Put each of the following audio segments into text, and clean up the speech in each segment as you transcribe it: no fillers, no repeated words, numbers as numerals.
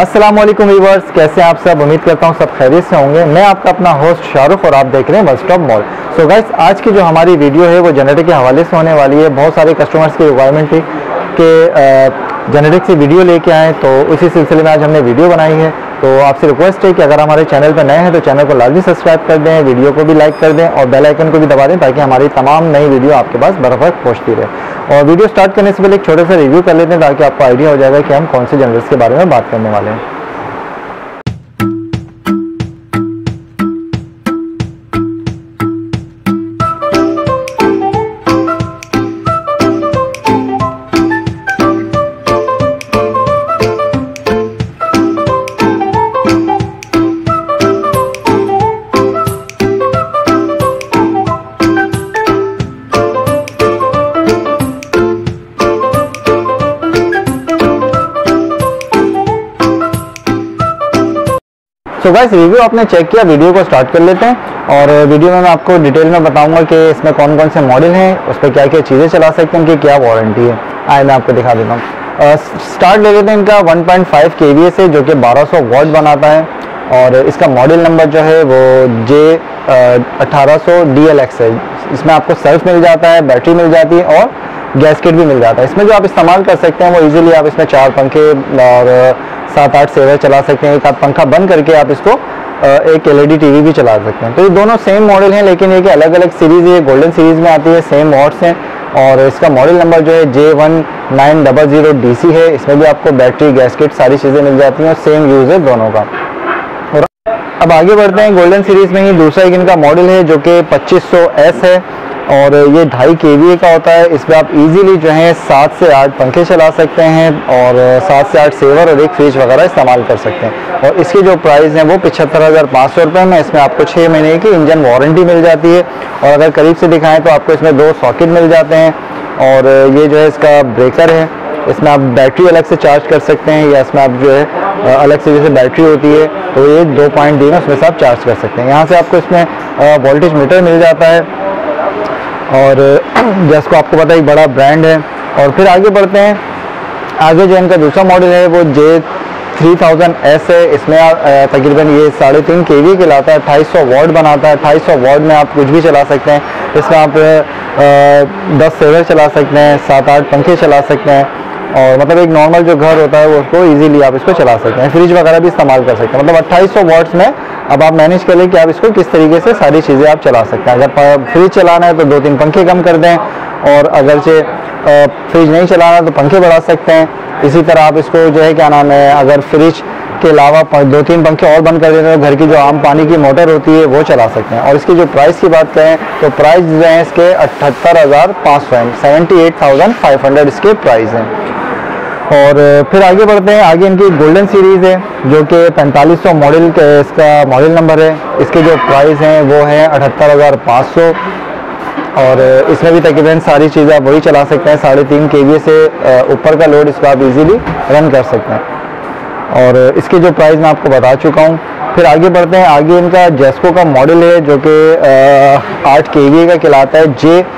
अस्सलाम वालेकुम व्यूअर्स, कैसे हैं आप सब। उम्मीद करता हूं सब खैरियत से होंगे। मैं आपका अपना होस्ट शाहरुख और आप देख रहे हैं one stop mall. So guys, आज की जो हमारी वीडियो है वो जेनेटिक के हवाले से होने वाली है। बहुत सारे कस्टमर्स की रिक्वायरमेंट थी कि जेनेटिक से वीडियो लेके आएँ, तो उसी सिलसिले में आज हमने वीडियो बनाई है। तो आपसे रिक्वेस्ट है कि अगर हमारे चैनल पर नए हैं तो चैनल को लाजमी सब्सक्राइब कर दें, वीडियो को भी लाइक कर दें और बेल आइकन को भी दबा दें ताकि हमारी तमाम नई वीडियो आपके पास बरवक्त पहुंचती रहे। और वीडियो स्टार्ट करने से पहले एक छोटा सा रिव्यू कर लेते हैं ताकि आपको आइडिया हो जाएगा कि हम कौन से जनरल्स के बारे में बात करने वाले हैं। सो गाइस, रिव्यू आपने चेक किया, वीडियो को स्टार्ट कर लेते हैं। और वीडियो में मैं आपको डिटेल में बताऊंगा कि इसमें कौन कौन से मॉडल हैं, उस पर क्या क्या चीज़ें चला सकते हैं, उनकी क्या वारंटी है। आइए मैं आपको दिखा देता हूँ। स्टार्ट ले लेते हैं इनका 1.5 kVA से, जो कि 1200 वॉट बनाता है। और इसका मॉडल नंबर जो है वो J1800 DLX है। इसमें आपको सेल्फ मिल जाता है, बैटरी मिल जाती है और गैसकेट भी मिल जाता है। इसमें जो आप इस्तेमाल कर सकते हैं वो इजीली आप इसमें 4 पंखे और 7-8 सेवर चला सकते हैं। एक आध पंखा बंद करके आप इसको एक LED टीवी भी चला सकते हैं। तो ये दोनों सेम मॉडल हैं, लेकिन ये कि अलग अलग सीरीज़ है। गोल्डन सीरीज़ में आती है, सेम वॉट्स हैं। और इसका मॉडल नंबर जो है J1900 DC है। इसमें भी आपको बैटरी, गैसकेट सारी चीज़ें मिल जाती हैं और सेम यूज़ है दोनों का। और अब आगे बढ़ते हैं। गोल्डन सीरीज़ में ही दूसरा एक इनका मॉडल है जो कि 2500S है और ये 2.5 kVA का होता है। इसमें आप इजीली जो है 7 से 8 पंखे चला सकते हैं और 7 से 8 सेवर और एक फ्रिज वगैरह इस्तेमाल कर सकते हैं। और इसकी जो प्राइस है वो 75,500 रुपये में। इसमें आपको 6 महीने की इंजन वारंटी मिल जाती है। और अगर करीब से दिखाएं तो आपको इसमें 2 सॉकेट मिल जाते हैं। और ये जो है इसका ब्रेकर है, इसमें आप बैटरी अलग से चार्ज कर सकते हैं या इसमें आप जो है अलग से जैसे बैटरी होती है तो ये 2 पॉइंट दी है, उसमें से आप चार्ज कर सकते हैं। यहाँ से आपको इसमें वोल्टेज मीटर मिल जाता है और जिसको आपको पता है एक बड़ा ब्रांड है। और फिर आगे बढ़ते हैं। आगे जो इनका दूसरा मॉडल है वो J3000S है। इसमें तकरीबन ये 3.5 kVA के लाता है, 2800 वॉट बनाता है। 2800 वॉट में आप कुछ भी चला सकते हैं। इसमें आप 10 सेवर चला सकते हैं, 7-8 पंखे चला सकते हैं और मतलब एक नॉर्मल जो घर होता है वो उसको इजीली आप इसको चला सकते हैं। फ्रिज वगैरह भी इस्तेमाल कर सकते हैं। मतलब 2800 वॉट्स में अब आप मैनेज कर लें कि आप इसको किस तरीके से सारी चीज़ें आप चला सकते हैं। अगर फ्रिज चलाना है तो 2-3 पंखे कम कर दें और अगर से फ्रिज नहीं चलाना तो पंखे बढ़ा सकते हैं। इसी तरह आप इसको जो है क्या नाम है, अगर फ्रिज के अलावा 2-3 पंखे और बंद कर देते हैं तो घर की जो आम पानी की मोटर होती है वो चला सकते हैं। और इसकी जो प्राइस की बात करें तो प्राइस जो है इसके 78,500 हैं, 78,500 इसके प्राइस हैं। और फिर आगे बढ़ते हैं। आगे इनकी गोल्डन सीरीज़ है जो कि 4500 मॉडल के इसका मॉडल नंबर है। इसके जो प्राइस हैं वो है 78,500 और इसमें भी तकरीबन सारी चीज़ें आप वही चला सकते हैं। 3.5 kVA से ऊपर का लोड इसको आप इजीली रन कर सकते हैं। और इसके जो प्राइस मैं आपको बता चुका हूँ। फिर आगे बढ़ते हैं। आगे इनका जेस्को का मॉडल है जो कि 8 kVA का कहलाता है।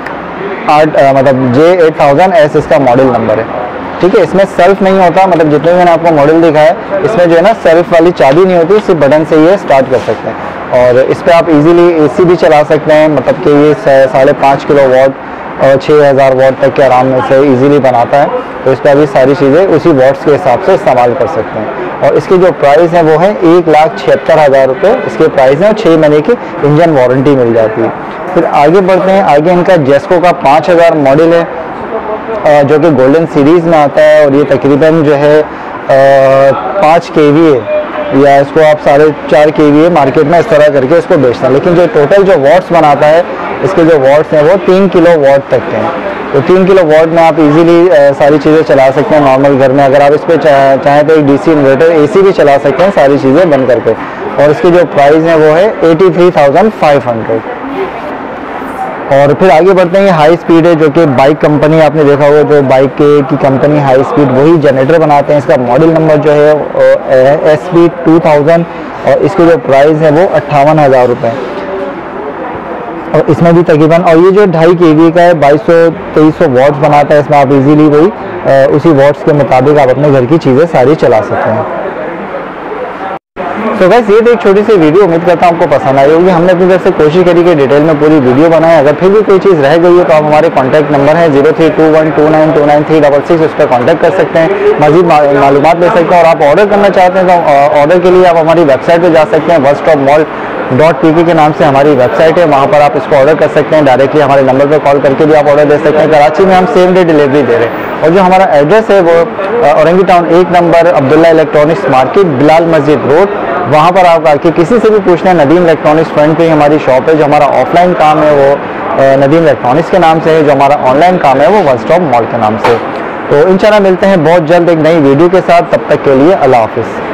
J8000S इसका मॉडल नंबर है। ठीक है, इसमें सेल्फ नहीं होता, मतलब जितने मैंने आपको मॉडल दिखाया है इसमें जो है ना सेल्फ वाली चाबी नहीं होती, सिर्फ बटन से ये स्टार्ट कर सकते हैं। और इस पर आप इजीली AC भी चला सकते हैं, मतलब कि ये 5.5 किलो वॉट और 6000 वॉट तक के आराम से इजीली बनाता है। तो इस पर भी सारी चीज़ें उसी वॉट्स के हिसाब से इस्तेमाल कर सकते हैं। और इसकी जो प्राइस है वो है 1,76,000 रुपये इसके प्राइस हैं और 6 महीने की इंजन वारंटी मिल जाती है। फिर आगे बढ़ते हैं। आगे इनका जेस्को का 5000 मॉडल है जो कि गोल्डन सीरीज़ में आता है और ये तकरीबन जो है 5 kVA या इसको आप 4.5 kVA मार्केट में इस तरह करके इसको बेचते हैं। लेकिन जो टोटल जो वॉट्स बनाता है, इसके जो वॉट्स हैं वो 3 किलो वॉट तक के हैं। तो 3 किलो वॉट में आप इजीली सारी चीज़ें चला सकते हैं नॉर्मल घर में। अगर आप इस पर चाहें तो एक DC इन्वर्टर AC भी चला सकते हैं सारी चीज़ें बंद करके। और इसकी जो प्राइस है वो है 83,500। और फिर आगे बढ़ते हैं। हाई स्पीड है जो कि बाइक कंपनी, आपने देखा होगा जो बाइक की कंपनी हाई स्पीड वही जनरेटर बनाते हैं। इसका मॉडल नंबर जो है SP2000 और इसकी जो प्राइस है वो 58,000 रुपये। और इसमें भी तकरीबन, और ये जो 2.5 kVA का है 2200-2300 वॉट्स बनाता है। इसमें आप इजीली वही उसी वॉट्स के मुताबिक आप अपने घर की चीज़ें सारी चला सकते हैं। तो गाइस ये तो एक छोटी सी वीडियो, उम्मीद करता हूँ आपको पसंद आई होगी। हमने अपनी तरफ से कोशिश करी कि डिटेल में पूरी वीडियो बनाए। अगर फिर भी कोई चीज़ रह गई है तो आप हमारे कॉन्टैक्ट नंबर है 0321292936, उस पर कॉन्टैक्ट कर सकते हैं, मजीद मालूमात ले सकते हैं। और आप ऑर्डर करना चाहते हैं तो ऑर्डर के लिए आप हमारी वेबसाइट पर जा सकते हैं, onestopmall.pk के नाम से हमारी वेबसाइट है, वहाँ पर आप इसको ऑर्डर कर सकते हैं। डायरेक्टली हमारे नंबर पर कॉल करके भी आप ऑर्डर दे सकते हैं। कराची में हम सेम डे डिलीवरी दे रहे हैं। और जो हमारा एड्रेस है वो Orangi town 1 number Abdullah electronics market, Bilal Masjid road, वहाँ पर आप आके किसी से भी पूछना है। नदीम इलेक्ट्रॉनिक्स फ्रंट पे ही हमारी शॉप है। जो हमारा ऑफलाइन काम है वो नदीम इलेक्ट्रॉनिक्स के नाम से है, जो हमारा ऑनलाइन काम है वो वन स्टॉप मॉल के नाम से। तो इंशाल्लाह मिलते हैं बहुत जल्द एक नई वीडियो के साथ, तब तक के लिए अल्लाह हाफिज़।